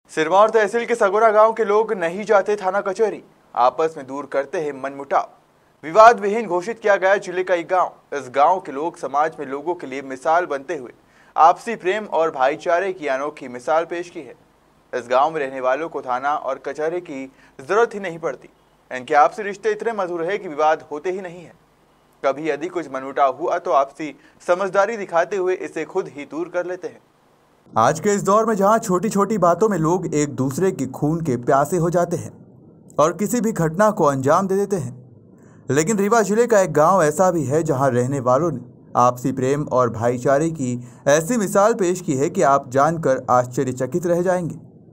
सिरमौर तहसील के सगोना गांव के लोग नहीं जाते थाना कचहरी, आपस में दूर करते हैं मनमुटाव। विवाद विहीन घोषित किया गया जिले का एक गांव। इस गांव के लोग समाज में लोगों के लिए मिसाल बनते हुए आपसी प्रेम और भाईचारे की अनोखी मिसाल पेश की है। इस गांव में रहने वालों को थाना और कचहरी की जरूरत ही नहीं पड़ती। इनके आपसी रिश्ते इतने मधुर है कि विवाद होते ही नहीं है। कभी यदि कुछ मनमुटाव हुआ तो आपसी समझदारी दिखाते हुए इसे खुद ही दूर कर लेते हैं। आज के इस दौर में जहां छोटी छोटी बातों में लोग एक दूसरे की खून के प्यासे हो जाते हैं और किसी भी घटना को अंजाम दे देते हैं, लेकिन रीवा जिले का एक गांव ऐसा भी है जहां रहने वालों ने आपसी प्रेम और भाईचारे की ऐसी मिसाल पेश की है कि आप जानकर आश्चर्यचकित रह जाएंगे।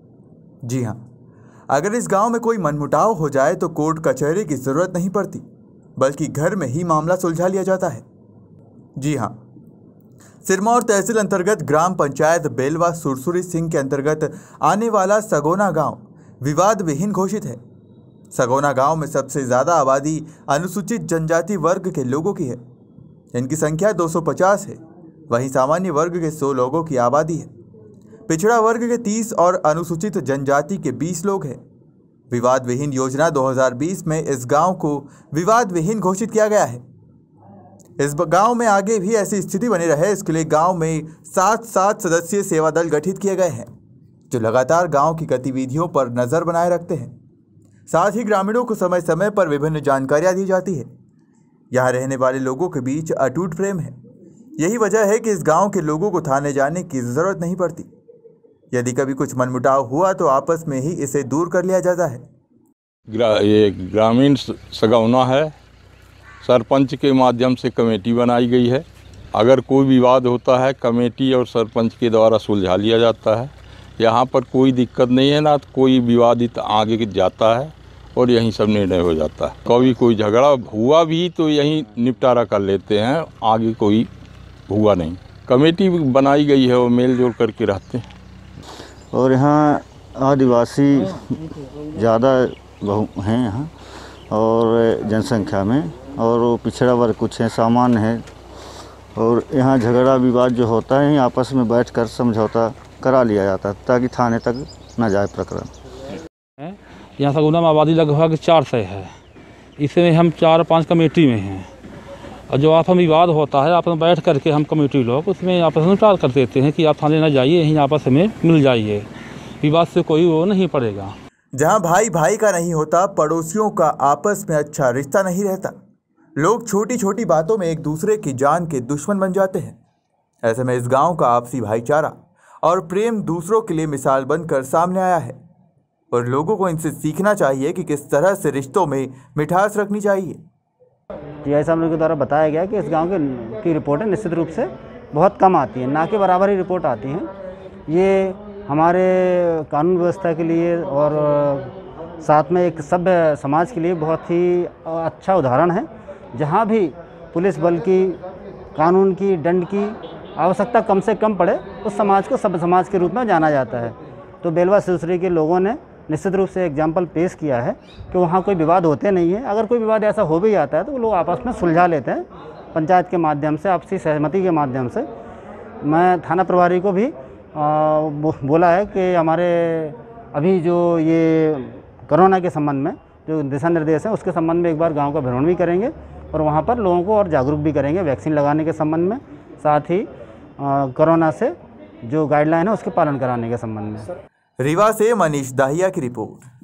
जी हां, अगर इस गांव में कोई मनमुटाव हो जाए तो कोर्ट कचहरी की जरूरत नहीं पड़ती, बल्कि घर में ही मामला सुलझा लिया जाता है। जी हां, सिरमौर तहसील अंतर्गत ग्राम पंचायत बेलवा सुरसुरी सिंह के अंतर्गत आने वाला सगोना गांव विवाद विहीन घोषित है। सगोना गांव में सबसे ज़्यादा आबादी अनुसूचित जनजाति वर्ग के लोगों की है। इनकी संख्या 250 है। वहीं सामान्य वर्ग के 100 लोगों की आबादी है। पिछड़ा वर्ग के 30 और अनुसूचित जनजाति के 20 लोग हैं। विवाद विहीन योजना 2020 में इस गांव को विवाद विहीन घोषित किया गया है। इस गांव में आगे भी ऐसी स्थिति बनी रहे, इसके लिए गांव में 7 सदस्यीय सेवा दल गठित किए गए हैं, जो लगातार गांव की गतिविधियों पर नजर बनाए रखते हैं। साथ ही ग्रामीणों को समय समय पर विभिन्न जानकारियां दी जाती है। यहाँ रहने वाले लोगों के बीच अटूट प्रेम है। यही वजह है कि इस गांव के लोगों को थाने जाने की जरूरत नहीं पड़ती। यदि कभी कुछ मनमुटाव हुआ तो आपस में ही इसे दूर कर लिया जाता है। ये ग्रामीण सगौना है। सरपंच के माध्यम से कमेटी बनाई गई है। अगर कोई विवाद होता है कमेटी और सरपंच के द्वारा सुलझा लिया जाता है। यहाँ पर कोई दिक्कत नहीं है, ना कोई विवादित आगे जाता है और यहीं सब निर्णय हो जाता है। कभी कोई झगड़ा हुआ भी तो यहीं निपटारा कर लेते हैं, आगे कोई हुआ नहीं। कमेटी बनाई गई है और मेल जोल करके रहते हैं। और यहाँ आदिवासी ज़्यादा हैं यहाँ और जनसंख्या में, और वो पिछड़ा वर्ग कुछ है, सामान्य है। और यहाँ झगड़ा विवाद जो होता है आपस में बैठकर समझौता करा लिया जाता है ताकि थाने तक न जाए प्रकरण। यहाँ सगोना में आबादी लगभग 400 है। इसमें हम 4-5 कमेटी में हैं और जो आपस में विवाद होता है आपस में बैठ करके हम कमेटी लोग उसमें आपस में निपटारा कर देते हैं कि आप थाने न जाइए, यहीं आपस में मिल जाइए, विवाद से कोई वो नहीं पड़ेगा। जहाँ भाई भाई का नहीं होता, पड़ोसियों का आपस में अच्छा रिश्ता नहीं रहता। लोग छोटी छोटी बातों में एक दूसरे की जान के दुश्मन बन जाते हैं। ऐसे में इस गांव का आपसी भाईचारा और प्रेम दूसरों के लिए मिसाल बनकर सामने आया है और लोगों को इनसे सीखना चाहिए कि किस तरह से रिश्तों में मिठास रखनी चाहिए। टीआई साहब के द्वारा बताया गया कि इस गांव की रिपोर्टें निश्चित रूप से बहुत कम आती हैं, ना के बराबर ही रिपोर्ट आती हैं। ये हमारे कानून व्यवस्था के लिए और साथ में एक सभ्य समाज के लिए बहुत ही अच्छा उदाहरण है। जहाँ भी पुलिस बल की, कानून की, दंड की आवश्यकता कम से कम पड़े, उस समाज को सभ्य समाज के रूप में जाना जाता है। तो बेलवा सुरसुरी के लोगों ने निश्चित रूप से एग्जाम्पल पेश किया है कि वहाँ कोई विवाद होते नहीं है। अगर कोई विवाद ऐसा हो भी जाता है तो वो लोग आपस में सुलझा लेते हैं पंचायत के माध्यम से, आपसी सहमति के माध्यम से। मैं थाना प्रभारी को भी बोला है कि हमारे अभी जो ये कोरोना के संबंध में जो दिशा निर्देश हैं उसके संबंध में एक बार गांव का भ्रमण भी करेंगे और वहां पर लोगों को और जागरूक भी करेंगे वैक्सीन लगाने के संबंध में, साथ ही कोरोना से जो गाइडलाइन है उसके पालन कराने के संबंध में। रीवा से मनीष दाहिया की रिपोर्ट।